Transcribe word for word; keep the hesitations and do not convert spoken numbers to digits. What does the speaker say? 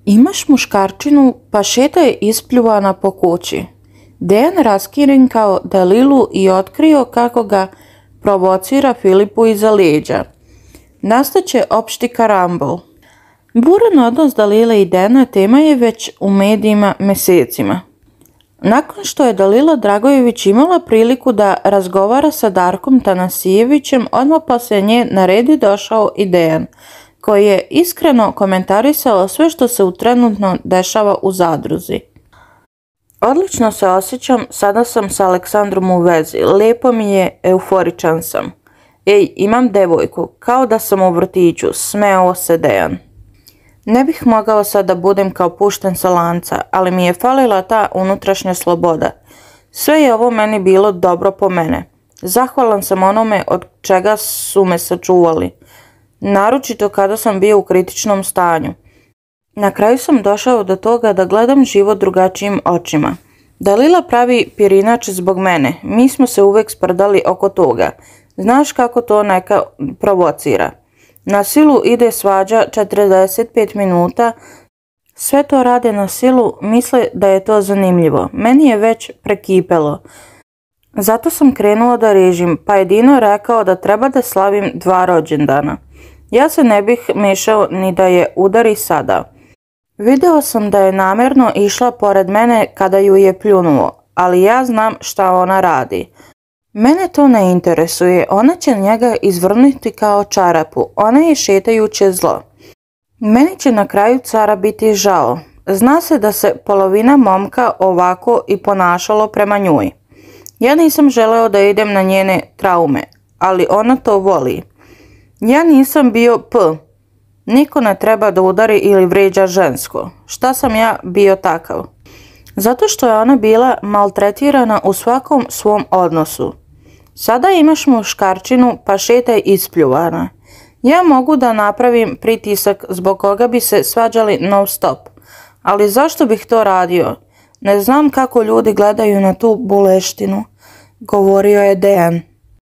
Imaš muškarčinu pa šetaj ispljuvana po kući. Dejan raskirinkao Dalilu i otkrio kako ga provocira Filipu iza leđa. Nastaće opšti karambol. Buran odnos Dalile i Dejana tema je već u medijima mesecima. Nakon što je Dalila Dragojević imala priliku da razgovara sa Darkom Tanasijevićem, odmah poslije nje na red je došao i Dejan, koji je iskreno komentarisao sve što se u trenutno dešava u zadruzi. Odlično se osjećam, sada sam sa Aleksandrom u vezi, lijepo mi je, euforičan sam. Ej, imam devojku, kao da sam u vrtiću, smejao se Dejan. Ne bih mogao sad da budem kao pušten sa lanca, ali mi je falila ta unutrašnja sloboda. Sve je ovo meni bilo dobro po mene. Zahvalan sam onome od čega su me sačuvali. Naročito kada sam bio u kritičnom stanju. Na kraju sam došao do toga da gledam život drugačijim očima. Dalila pravi pirinač zbog mene. Mi smo se uvek sprdali oko toga. Znaš kako to neka provocira. Na silu ide svađa četrdeset pet minuta. Sve to rade na silu, misle da je to zanimljivo. Meni je već prekipelo. Zato sam krenuo da režim, pa je Dino rekao da treba da slavim dva rođendana. Ja se ne bih mešao ni da je udari sada. Video sam da je namjerno išla pored mene kada ju je pljunuo, ali ja znam šta ona radi. Mene to ne interesuje, ona će njega izvrnuti kao čarapu, ona je šetajuće zlo. Meni će na kraju cara biti žao. Zna se da se polovina momka ovako i ponašalo prema njoj. Ja nisam želeo da idem na njene traume, ali ona to voli. Ja nisam bio P. Niko ne treba da udari ili vređa žensko. Šta sam ja bio takav? Zato što je ona bila maltretirana u svakom svom odnosu. Sada imaš muškarčinu pa šetaj ispljuvana. Ja mogu da napravim pritisak zbog koga bi se svađali non stop. Ali zašto bih to radio? Ne znam kako ljudi gledaju na tu buleštinu, govorio je Dejan.